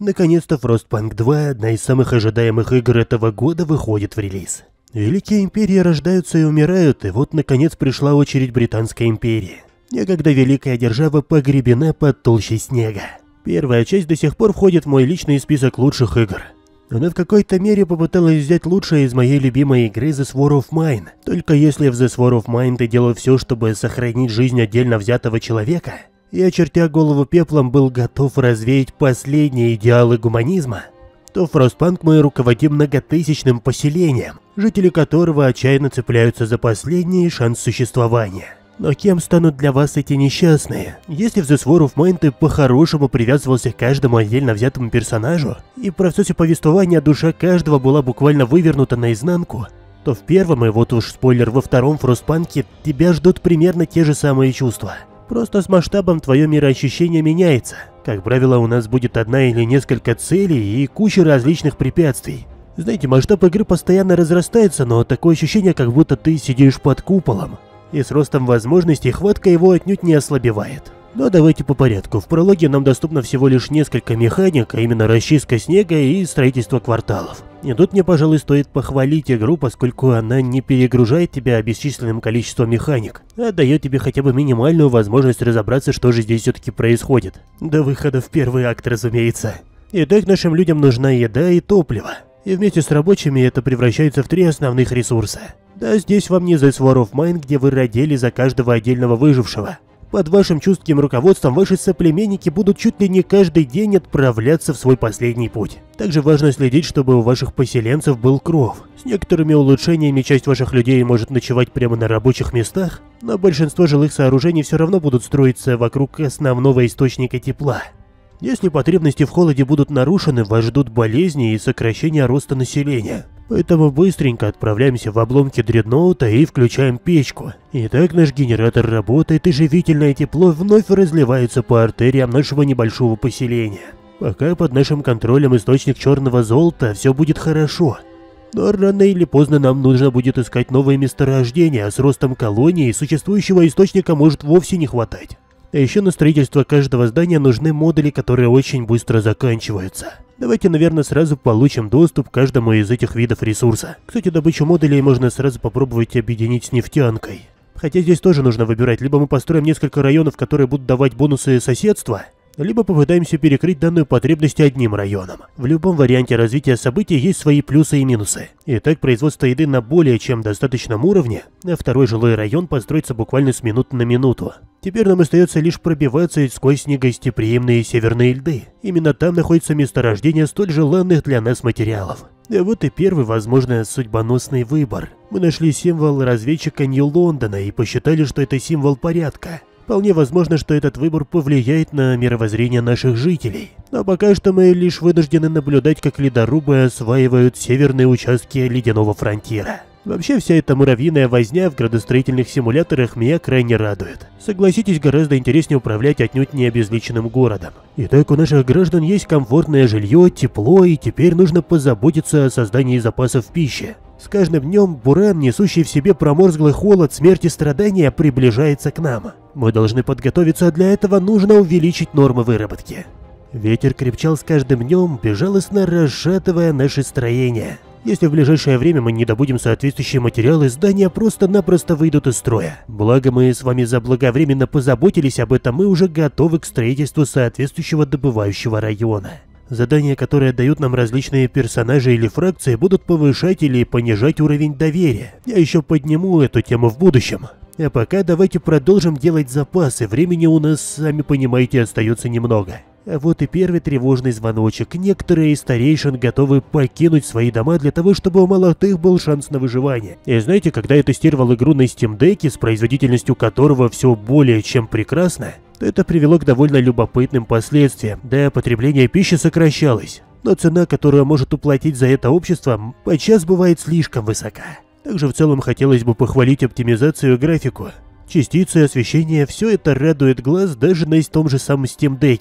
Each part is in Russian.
Наконец-то Frostpunk 2, одна из самых ожидаемых игр этого года, выходит в релиз. Великие империи рождаются и умирают, и вот наконец пришла очередь Британской империи. Некогда великая держава погребена под толщей снега. Первая часть до сих пор входит в мой личный список лучших игр. Она в какой-то мере попыталась взять лучшее из моей любимой игры The War of Mine. Только если в The War of Mine ты делал все, чтобы сохранить жизнь отдельно взятого человека, и, очертя голову пеплом, был готов развеять последние идеалы гуманизма, то в Frostpunk мы руководим многотысячным поселением, жители которого отчаянно цепляются за последний шанс существования. Но кем станут для вас эти несчастные? Если в The War of Mine ты по-хорошему привязывался к каждому отдельно взятому персонажу, и в процессе повествования душа каждого была буквально вывернута наизнанку, то в первом, и вот уж спойлер, во втором Frostpunk тебя ждут примерно те же самые чувства. Просто с масштабом твое мироощущение меняется. Как правило, у нас будет одна или несколько целей и куча различных препятствий. Знаете, масштаб игры постоянно разрастается, но такое ощущение, как будто ты сидишь под куполом. И с ростом возможностей хватка его отнюдь не ослабевает. Но давайте по порядку. В прологе нам доступно всего лишь несколько механик, а именно расчистка снега и строительство кварталов. И тут мне, пожалуй, стоит похвалить игру, поскольку она не перегружает тебя бесчисленным количеством механик, а дает тебе хотя бы минимальную возможность разобраться, что же здесь все-таки происходит. До выхода в первый акт, разумеется. Итак, нашим людям нужна еда и топливо. И вместе с рабочими это превращается в три основных ресурса. Да, здесь вам не The War of Mine, где вы родили за каждого отдельного выжившего. Под вашим чутким руководством ваши соплеменники будут чуть ли не каждый день отправляться в свой последний путь. Также важно следить, чтобы у ваших поселенцев был кров. С некоторыми улучшениями часть ваших людей может ночевать прямо на рабочих местах, но большинство жилых сооружений все равно будут строиться вокруг основного источника тепла. Если потребности в холоде будут нарушены, вас ждут болезни и сокращение роста населения. Поэтому быстренько отправляемся в обломки дредноута и включаем печку. Итак, наш генератор работает, и живительное тепло вновь разливается по артериям нашего небольшого поселения. Пока под нашим контролем источник черного золота, все будет хорошо. Но рано или поздно нам нужно будет искать новые месторождения, а с ростом колонии существующего источника может вовсе не хватать. А еще на строительство каждого здания нужны модули, которые очень быстро заканчиваются. Давайте, наверное, сразу получим доступ к каждому из этих видов ресурса. Кстати, добычу модулей можно сразу попробовать объединить с нефтянкой. Хотя здесь тоже нужно выбирать, либо мы построим несколько районов, которые будут давать бонусы соседства, либо попытаемся перекрыть данную потребность одним районом. В любом варианте развития событий есть свои плюсы и минусы. Итак, производство еды на более чем достаточном уровне, а второй жилой район построится буквально с минуты на минуту. Теперь нам остается лишь пробиваться сквозь снегостеприимные северные льды. Именно там находится месторождение столь желанных для нас материалов. А вот и первый, возможно, судьбоносный выбор. Мы нашли символ разведчика Нью-Лондона и посчитали, что это символ порядка. Вполне возможно, что этот выбор повлияет на мировоззрение наших жителей. Но пока что мы лишь вынуждены наблюдать, как ледорубы осваивают северные участки ледяного фронтира. Вообще, вся эта муравьиная возня в градостроительных симуляторах меня крайне радует. Согласитесь, гораздо интереснее управлять отнюдь не обезличенным городом. Итак, у наших граждан есть комфортное жилье, тепло, и теперь нужно позаботиться о создании запасов пищи. С каждым днем буран, несущий в себе проморзглый холод, смерть и страдания, приближается к нам. Мы должны подготовиться, а для этого нужно увеличить нормы выработки. Ветер крепчал с каждым днем, безжалостно расшатывая наши строения. Если в ближайшее время мы не добудем соответствующие материалы, здания просто-напросто выйдут из строя. Благо мы с вами заблаговременно позаботились об этом, мы уже готовы к строительству соответствующего добывающего района. Задания, которые дают нам различные персонажи или фракции, будут повышать или понижать уровень доверия. Я еще подниму эту тему в будущем. А пока давайте продолжим делать запасы, времени у нас, сами понимаете, остается немного. А вот и первый тревожный звоночек. Некоторые из старейшин готовы покинуть свои дома для того, чтобы у молодых был шанс на выживание. И знаете, когда я тестировал игру на Steam Deck, с производительностью которого все более чем прекрасно, то это привело к довольно любопытным последствиям. Да, потребление пищи сокращалось, но цена, которую может уплатить за это общество, подчас бывает слишком высока. Также в целом хотелось бы похвалить оптимизацию и графику. Частицы, освещение, все это радует глаз даже на том же самом Steam Deck.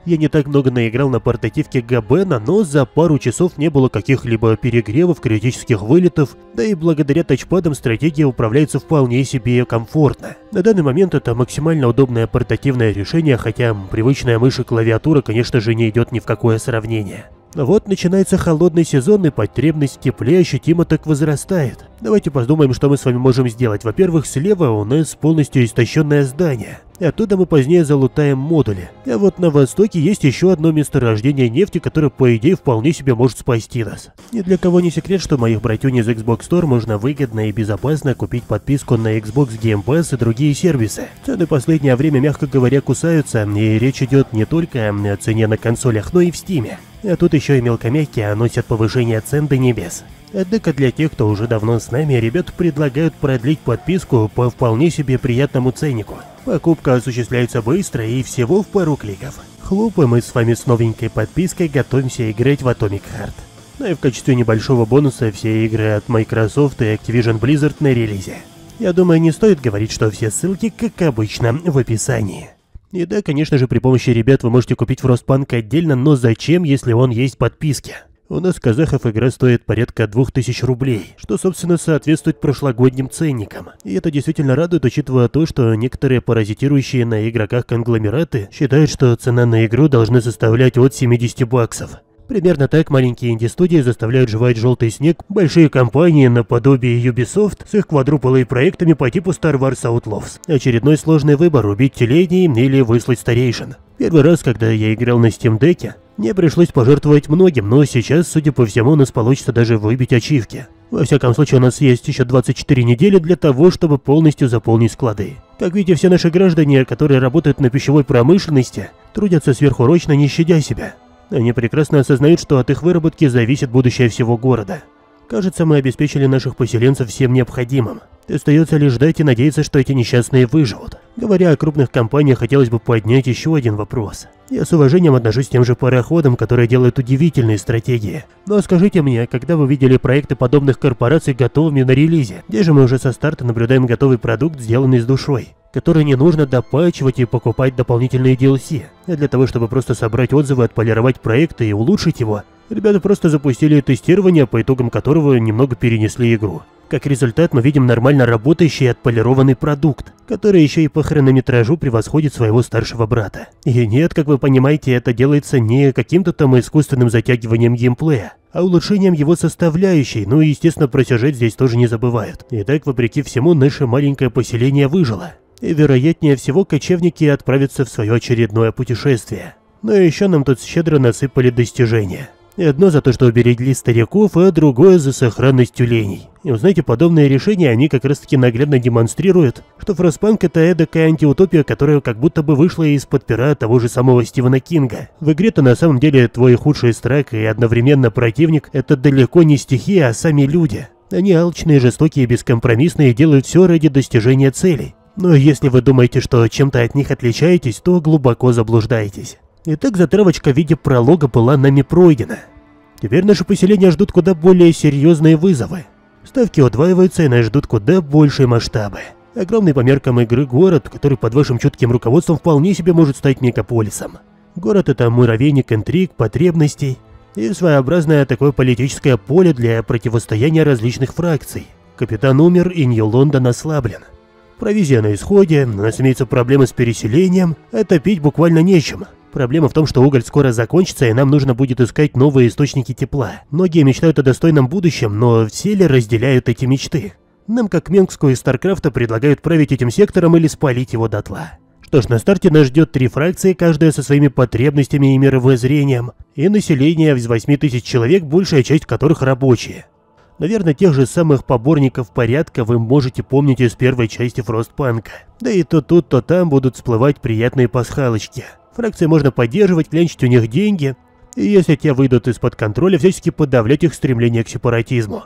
Я не так много наиграл на портативке Габена, но за пару часов не было каких-либо перегревов, критических вылетов, да и благодаря тачпадам стратегия управляется вполне себе комфортно. На данный момент это максимально удобное портативное решение, хотя привычная мышь и клавиатура, конечно же, не идет ни в какое сравнение. Вот начинается холодный сезон, и потребность в тепле ощутимо так возрастает. Давайте подумаем, что мы с вами можем сделать. Во-первых, слева у нас полностью истощенное здание, и оттуда мы позднее залутаем модули. А вот на востоке есть еще одно месторождение нефти, которое, по идее, вполне себе может спасти нас. Ни для кого не секрет, что моих братюнь из Xbox Store можно выгодно и безопасно купить подписку на Xbox Game Pass и другие сервисы. Цены последнее время, мягко говоря, кусаются, и речь идет не только о цене на консолях, но и в Steam. А тут еще и мелкомягкие носят повышение цен до небес. Однако для тех, кто уже давно с нами, ребята предлагают продлить подписку по вполне себе приятному ценнику. Покупка осуществляется быстро и всего в пару кликов. Хлоп, и мы с вами с новенькой подпиской готовимся играть в Atomic Heart. Ну и в качестве небольшого бонуса все игры от Microsoft и Activision Blizzard на релизе. Я думаю, не стоит говорить, что все ссылки, как обычно, в описании. И да, конечно же, при помощи ребят вы можете купить Frostpunk отдельно, но зачем, если он есть в подписке? У нас, казахов, игра стоит порядка 2000 рублей, что, собственно, соответствует прошлогодним ценникам. И это действительно радует, учитывая то, что некоторые паразитирующие на игроках конгломераты считают, что цена на игру должна составлять от 70 баксов. Примерно так маленькие инди-студии заставляют жевать желтый снег большие компании наподобие Ubisoft с их квадруплей проектами по типу Star Wars Outlaws. Очередной сложный выбор — убить телений или выслать старейшин. Первый раз, когда я играл на Steam Deck'е, мне пришлось пожертвовать многим, но сейчас, судя по всему, у нас получится даже выбить ачивки. Во всяком случае, у нас есть еще 24 недели для того, чтобы полностью заполнить склады. Как видите, все наши граждане, которые работают на пищевой промышленности, трудятся сверхурочно, не щадя себя. Они прекрасно осознают, что от их выработки зависит будущее всего города. Кажется, мы обеспечили наших поселенцев всем необходимым. Остается лишь ждать и надеяться, что эти несчастные выживут. Говоря о крупных компаниях, хотелось бы поднять еще один вопрос. Я с уважением отношусь к тем же пароходам, которые делают удивительные стратегии. Но скажите мне, когда вы видели проекты подобных корпораций готовыми на релизе? Где же мы уже со старта наблюдаем готовый продукт, сделанный с душой, который не нужно допатчивать и покупать дополнительные DLC. А для того, чтобы просто собрать отзывы, отполировать проект и улучшить его, ребята просто запустили тестирование, по итогам которого немного перенесли игру. Как результат, мы видим нормально работающий и отполированный продукт, который еще и по хронометражу превосходит своего старшего брата. И нет, как вы понимаете, это делается не каким-то там искусственным затягиванием геймплея, а улучшением его составляющей, ну и естественно про сюжет здесь тоже не забывают. Итак, вопреки всему, наше маленькое поселение выжило. И вероятнее всего кочевники отправятся в свое очередное путешествие. Но еще нам тут щедро насыпали достижения. И одно за то, что уберегли стариков, а другое за сохранность тюленей. И вы знаете, подобные решения, они как раз таки наглядно демонстрируют, что Frostpunk — это эдакая антиутопия, которая как будто бы вышла из-под пера того же самого Стивена Кинга. В игре-то на самом деле твой худший страх и одновременно противник — это далеко не стихия, а сами люди. Они алчные, жестокие, бескомпромиссные и делают все ради достижения целей. Но если вы думаете, что чем-то от них отличаетесь, то глубоко заблуждаетесь. Итак, затравочка в виде пролога была нами пройдена. Теперь наши поселения ждут куда более серьезные вызовы. Ставки удваиваются и нас ждут куда большие масштабы. Огромный по меркам игры город, который под вашим чутким руководством вполне себе может стать мегаполисом. Город — это муравейник интриг, потребностей и своеобразное такое политическое поле для противостояния различных фракций. Капитан умер, и Нью-Лондон ослаблен. Провизия на исходе, у нас имеются проблемы с переселением, а топить буквально нечем. Проблема в том, что уголь скоро закончится, и нам нужно будет искать новые источники тепла. Многие мечтают о достойном будущем, но все ли разделяют эти мечты? Нам, как Менгску из Старкрафта, предлагают править этим сектором или спалить его дотла. Что ж, на старте нас ждет 3 фракции, каждая со своими потребностями и мировоззрением, и население из 8000 человек, большая часть которых рабочие. Наверное, тех же самых поборников порядка вы можете помнить из первой части Frostpunk. Да и то тут, то там будут всплывать приятные пасхалочки. Фракции можно поддерживать, клянчить у них деньги, и если те выйдут из-под контроля, всячески подавлять их стремление к сепаратизму.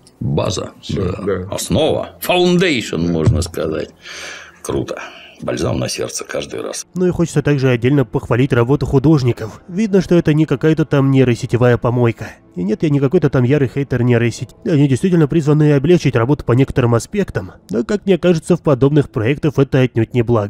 База, да. Основа, foundation, можно сказать. Круто. Бальзам на сердце каждый раз. Ну и хочется также отдельно похвалить работу художников. Видно, что это не какая-то там нейросетевая помойка. И нет, я не какой-то там ярый хейтер нейросети. Они действительно призваны облегчить работу по некоторым аспектам. Но, как мне кажется, в подобных проектах это отнюдь не благо.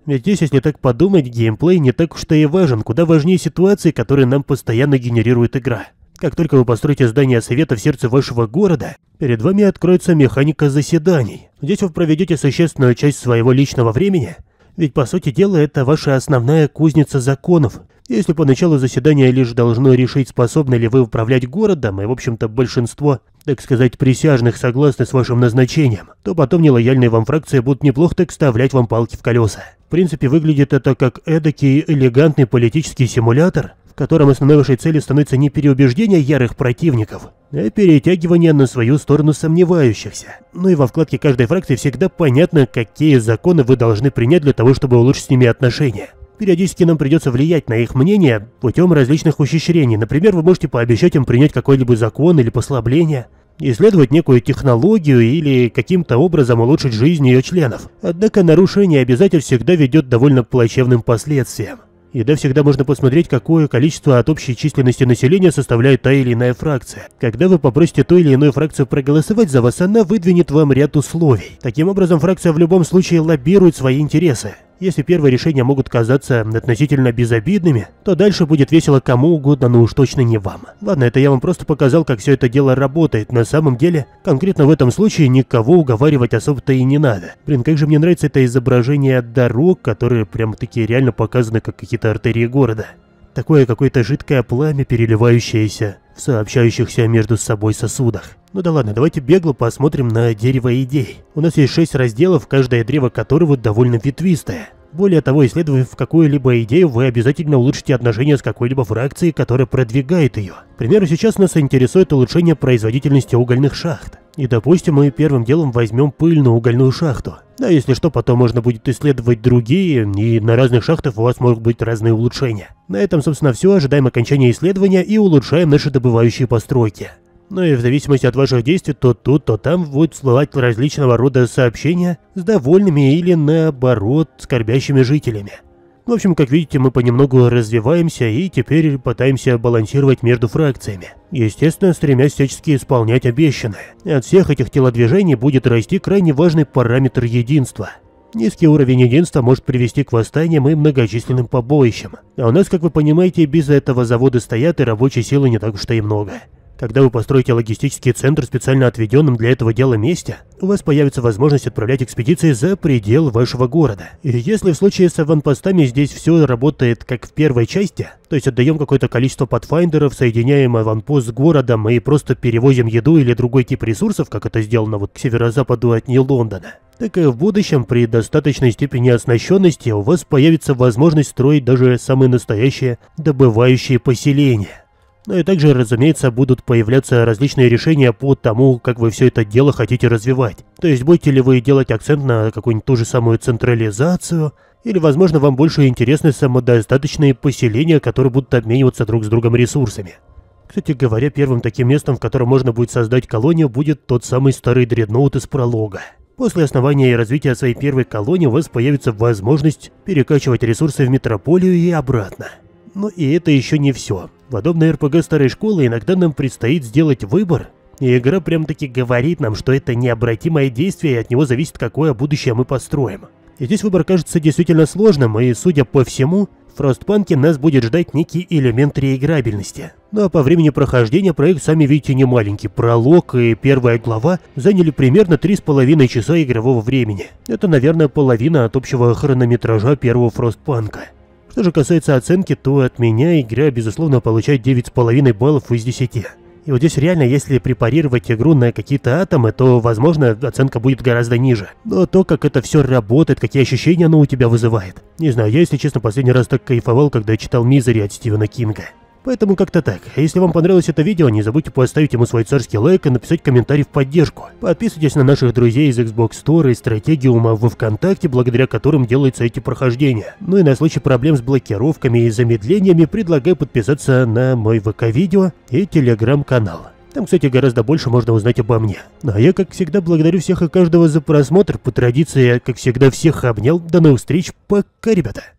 Ведь здесь, если так подумать, геймплей не так уж и важен, куда важнее ситуации, которые нам постоянно генерирует игра. Как только вы построите здание совета в сердце вашего города, перед вами откроется механика заседаний. Здесь вы проведете существенную часть своего личного времени, ведь по сути дела это ваша основная кузница законов. Если поначалу заседание лишь должно решить, способны ли вы управлять городом, и в общем-то большинство, так сказать, присяжных согласны с вашим назначением, то потом нелояльные вам фракции будут неплохо так вставлять вам палки в колеса. В принципе, выглядит это как эдакий элегантный политический симулятор, в котором основной вашей целью становится не переубеждение ярых противников, а перетягивание на свою сторону сомневающихся. Ну и во вкладке каждой фракции всегда понятно, какие законы вы должны принять для того, чтобы улучшить с ними отношения. Периодически нам придется влиять на их мнение путем различных ухищрений. Например, вы можете пообещать им принять какой-либо закон или послабление, исследовать некую технологию или каким-то образом улучшить жизнь ее членов. Однако нарушение обязательств всегда ведет к довольно плачевным последствиям. И да, всегда можно посмотреть, какое количество от общей численности населения составляет та или иная фракция. Когда вы попросите ту или иную фракцию проголосовать за вас, она выдвинет вам ряд условий. Таким образом, фракция в любом случае лоббирует свои интересы. Если первые решения могут казаться относительно безобидными, то дальше будет весело кому угодно, но уж точно не вам. Ладно, это я вам просто показал, как все это дело работает. На самом деле, конкретно в этом случае никого уговаривать особо-то и не надо. Блин, как же мне нравится это изображение дорог, которые прям-таки реально показаны как какие-то артерии города. Такое какое-то жидкое пламя, переливающееся в сообщающихся между собой сосудах. Ну да ладно, давайте бегло посмотрим на дерево идей. У нас есть 6 разделов, каждое древо которого довольно ветвистое. Более того, исследуя какую-либо идею, вы обязательно улучшите отношения с какой-либо фракцией, которая продвигает ее. К примеру, сейчас нас интересует улучшение производительности угольных шахт. И допустим, мы первым делом возьмем пыльную угольную шахту. Да, если что, потом можно будет исследовать другие, и на разных шахтах у вас могут быть разные улучшения. На этом, собственно, все. Ожидаем окончания исследования и улучшаем наши добывающие постройки. Ну и в зависимости от ваших действий, то тут, то там будут всплывать различного рода сообщения с довольными или, наоборот, скорбящими жителями. В общем, как видите, мы понемногу развиваемся и теперь пытаемся балансировать между фракциями. Естественно, стремясь всячески исполнять обещанное. От всех этих телодвижений будет расти крайне важный параметр единства. Низкий уровень единства может привести к восстаниям и многочисленным побоищам. А у нас, как вы понимаете, без этого заводы стоят и рабочей силы не так уж и много. Когда вы построите логистический центр в специально отведенном для этого дела месте, у вас появится возможность отправлять экспедиции за предел вашего города. И если в случае с аванпостами здесь все работает как в первой части, то есть отдаем какое-то количество патфайндеров, соединяем аванпост с городом и просто перевозим еду или другой тип ресурсов, как это сделано вот к северо-западу от Нью-Лондона, так и в будущем при достаточной степени оснащенности у вас появится возможность строить даже самые настоящие добывающие поселения. Ну и также, разумеется, будут появляться различные решения по тому, как вы все это дело хотите развивать. То есть, будете ли вы делать акцент на какую-нибудь ту же самую централизацию, или, возможно, вам больше интересны самодостаточные поселения, которые будут обмениваться друг с другом ресурсами. Кстати говоря, первым таким местом, в котором можно будет создать колонию, будет тот самый старый дредноут из пролога. После основания и развития своей первой колонии у вас появится возможность перекачивать ресурсы в метрополию и обратно. Но и это еще не все. Подобно РПГ старой школы, иногда нам предстоит сделать выбор, и игра прям-таки говорит нам, что это необратимое действие, и от него зависит, какое будущее мы построим. И здесь выбор кажется действительно сложным, и, судя по всему, в Frostpunk нас будет ждать некий элемент реиграбельности. Ну а по времени прохождения проект, сами видите, не маленький. Пролог и первая глава заняли примерно 3,5 часа игрового времени. Это, наверное, половина от общего хронометража первого Frostpunk. Что же касается оценки, то от меня игра, безусловно, получает 9,5 баллов из 10. И вот здесь реально, если препарировать игру на какие-то атомы, то, возможно, оценка будет гораздо ниже. Но то, как это все работает, какие ощущения оно у тебя вызывает. Не знаю, я, если честно, последний раз так кайфовал, когда читал «Мизери» от Стивена Кинга. Поэтому как-то так. А если вам понравилось это видео, не забудьте поставить ему свой царский лайк и написать комментарий в поддержку. Подписывайтесь на наших друзей из Xbox Store и Стратегиума во ВКонтакте, благодаря которым делаются эти прохождения. Ну и на случай проблем с блокировками и замедлениями предлагаю подписаться на мой ВК-видео и Телеграм-канал. Там, кстати, гораздо больше можно узнать обо мне. Ну а я, как всегда, благодарю всех и каждого за просмотр. По традиции, я, как всегда, всех обнял. До новых встреч. Пока, ребята.